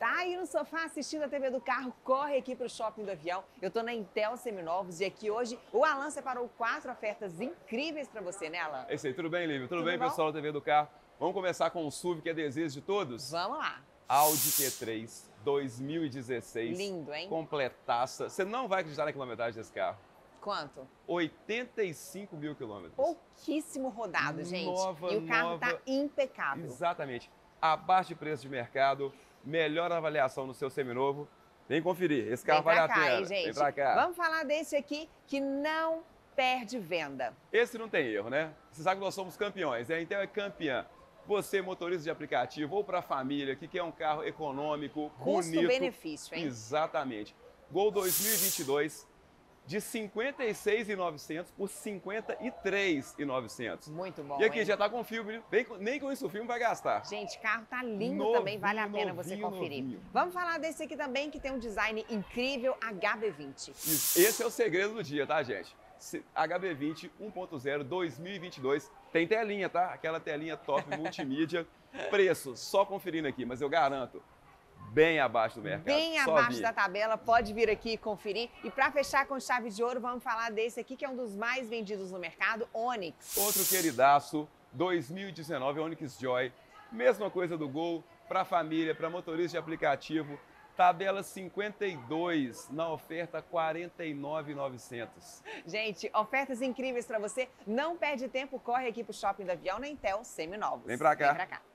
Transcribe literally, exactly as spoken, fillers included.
Tá aí no sofá assistindo a T V do carro, corre aqui para o Shopping do Avião. Eu tô na Intel Seminovos e aqui hoje o Alan separou quatro ofertas incríveis para você, né, Alan? É isso aí, tudo bem, Lívia? Tudo, Tudo bem, bom? pessoal da T V do carro? Vamos começar com o S U V, que é desejo de todos? Vamos lá. Audi Q três dois mil e dezesseis. Lindo, hein? Completaça. Você não vai acreditar na quilometragem desse carro. Quanto? oitenta e cinco mil quilômetros. Pouquíssimo rodado, gente. Nova, e o carro nova. tá impecável. Exatamente. Abaixo de preço de mercado, melhor avaliação no seu seminovo. Vem conferir, esse carro Vem vale pra a cá, pena. hein, gente? Vem pra cá. Vamos falar desse aqui que não perde venda. Esse não tem erro, né? Você sabe que nós somos campeões, a Intel é campeã. Você, motorista de aplicativo ou para a família, que quer um carro econômico, bonito. Custo-benefício, hein? Exatamente. Gol dois mil e vinte e dois de cinquenta e seis mil e novecentos por cinquenta e três mil e novecentos. Muito bom, E aqui hein? já tá com filme, nem com, nem com isso o filme vai gastar. Gente, carro tá lindo Novinho, também, vale a pena você novinho, conferir. novinho. Vamos falar desse aqui também, que tem um design incrível, H B vinte. Isso, esse é o segredo do dia, tá, gente? H B vinte um ponto zero dois mil e vinte e dois. Tem telinha, tá? Aquela telinha top multimídia. Preço, só conferindo aqui, mas eu garanto, bem abaixo do mercado. Bem Só abaixo vir. da tabela, pode vir aqui e conferir. E para fechar com chave de ouro, vamos falar desse aqui, que é um dos mais vendidos no mercado, Onix. Outro queridaço, dois mil e dezenove, Onix Joy. Mesma coisa do Gol, para família, para motorista de aplicativo. Tabela cinquenta e dois, na oferta quarenta e nove mil e novecentos. Gente, ofertas incríveis para você. Não perde tempo, corre aqui pro Shopping do Avião na Intel Seminovos. Vem pra cá. Vem pra cá.